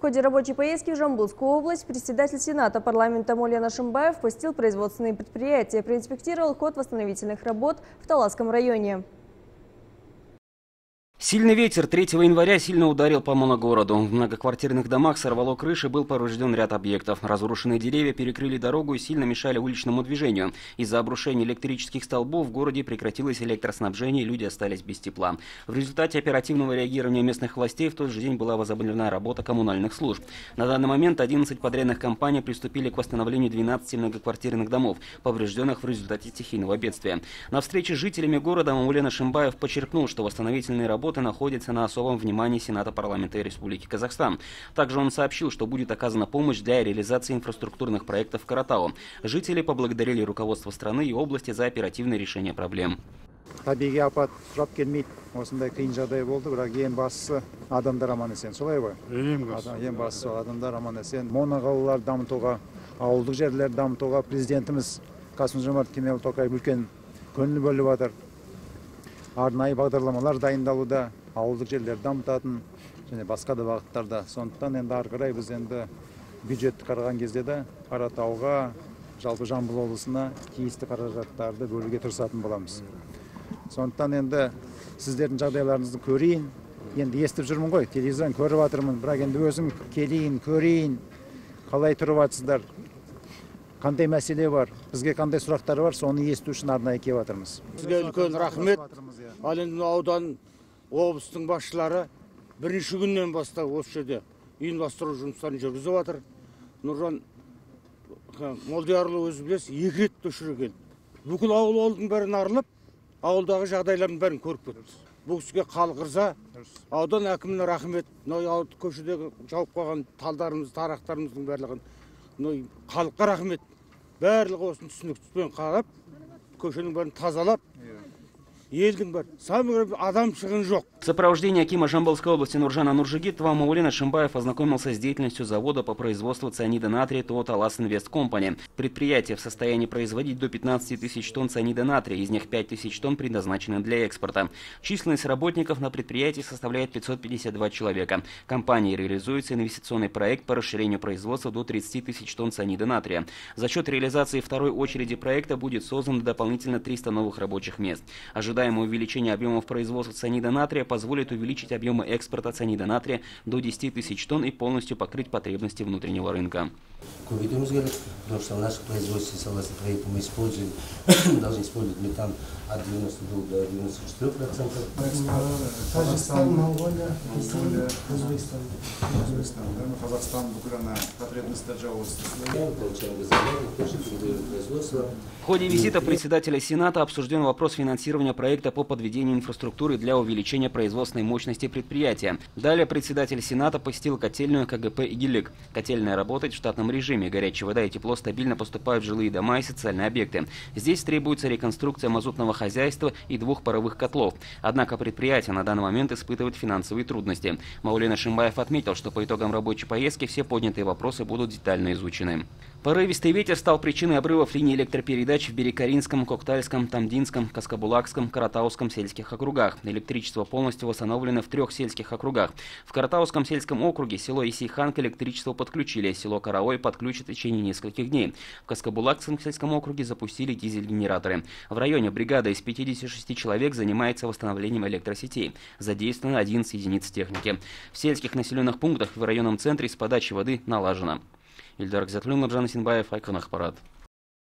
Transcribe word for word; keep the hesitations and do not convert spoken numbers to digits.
ходе рабочей поездки в Жамбылскую область председатель Сената парламента Маулян Ашимбаев посетил производственные предприятия, проинспектировал ход восстановительных работ в Таласском районе. Сильный ветер третьего января сильно ударил по моногороду. В многоквартирных домах сорвало крыши, был поврежден ряд объектов. Разрушенные деревья перекрыли дорогу и сильно мешали уличному движению. Из-за обрушения электрических столбов в городе прекратилось электроснабжение, и люди остались без тепла. В результате оперативного реагирования местных властей в тот же день была возобновлена работа коммунальных служб. На данный момент одиннадцать подрядных компаний приступили к восстановлению двенадцати многоквартирных домов, поврежденных в результате стихийного бедствия. На встрече с жителями города Маулян Ашимбаев подчеркнул, что восстановительные работы находится на особом внимании Сената парламента Республики Казахстан. Также он сообщил, что будет оказана помощь для реализации инфраструктурных проектов в Каратау. Жители поблагодарили руководство страны и области за оперативное решение проблем. Табиғи апат сұрап келмейді. Осындай қиын жағдай болды, бірақ ең бастысы адамдар аман есен. Солай ғой? Ең бастысы адамдар аман есен. Моноқалалар дамытуға, ауылдық жерлерді дамытуға президентіміз Қасым-Жомарт Кемелұлы Тоқаев үлкен көңіл бөліп жатыр. Арнайы бағдарламалар дайындалуда, ауылдық жерлерді дамытатын және басқа да бағыттарда. Сондықтан енді ары қарай біз енді бюджетті қараған кезде де Қаратауға, жалпы Жамбыл облысына тиісті қаражаттарды бөлуге тырысатын боламыз. Сондықтан енді сіздердің жағдайларыңызды көрейін. Енді естіп жүрмін ғой, телевизордан көріп жатырмын, бірақ енді өзім келейін, көрейін, қалай тұрып жатсыздар, қандай мәселе бар, бізге қандай сұрақтар бар, соны есту үшін арнайы келіп жатырмыз. Сізге үлкен рахмет. Ал енді аудан облыстың басшылары бірінші күннен бастап осы жерде ұйымдастыру жұмыстарын жүргізіп жатыр. Нұржан Молдиярұлы өзі білесіз, екі рет көшірген. Бүкіл ауыл ауылдың бәрін арылып, ауылдағы жағдайлардың бәрін көріп кетті. Бұл кісіге халық ырза. Аудан әкіміне рахмет. Көшедегі жауып қалған талдарымыз, тарақтарымыздың барлығын халыққа рахмет. Барлығы осыны түсініктікпен қарап, көшенің бәрін тазалап, елдің бәрі, самый адам шығын жоқ. В сопровождении акима Жамбылской области Нуржана Нуржигитова Маулян Ашимбаев ознакомился с деятельностью завода по производству цианида натрия ТО Талас Инвест Компани. Предприятие в состоянии производить до пятнадцати тысяч тонн цианида натрия, из них пять тысяч тонн предназначены для экспорта. Численность работников на предприятии составляет пятьсот пятьдесят два человека. Компанией реализуется инвестиционный проект по расширению производства до тридцати тысяч тонн цианида натрия. За счет реализации второй очереди проекта будет создано дополнительно триста новых рабочих мест. Ожидаемое увеличение объемов производства цианида натрия позволит увеличить объемы экспорта цианида натрия до десяти тысяч тонн и полностью покрыть потребности внутреннего рынка. Потому что в наших производстве, согласно проекту, мы используем, должны использовать метан от девяноста двух до девяноста четырёх процентов. Таджикстан, Монголия, Монголия, Узбекистан. Узбекистан, да, но Казахстан буквально потребность таджауста. Получаем газование, тоже передаем производство. В ходе визита председателя Сената обсужден вопрос финансирования проекта по подведению инфраструктуры для увеличения производственной мощности предприятия. Далее председатель Сената посетил котельную КГП «Игилик». Котельная работает в штатном режиме. Горячая вода и тепло стабильно поступают в жилые дома и социальные объекты. Здесь требуется реконструкция мазутного хозяйства и двух паровых котлов. Однако предприятие на данный момент испытывает финансовые трудности. Маулян Ашимбаев отметил, что по итогам рабочей поездки все поднятые вопросы будут детально изучены. Порывистый ветер стал причиной обрывов линий электропередач в Берекаринском, Коктальском, Тамдинском, Каскабулакском, Каратауском сельских округах. Электричество полностью восстановлено в трех сельских округах. В Каратауском сельском округе село Исейхан к электричеству подключили, село Караой подключат в течение нескольких дней. В Каскабулакском сельском округе запустили дизель-генераторы. В районе бригада из пятидесяти шести человек занимается восстановлением электросетей. Задействовано одиннадцать единиц техники. В сельских населенных пунктах в районном центре с подачей воды налажено. Ильдар Гзятлюн, Нуржан Синбаев, Айкон Ахпарат.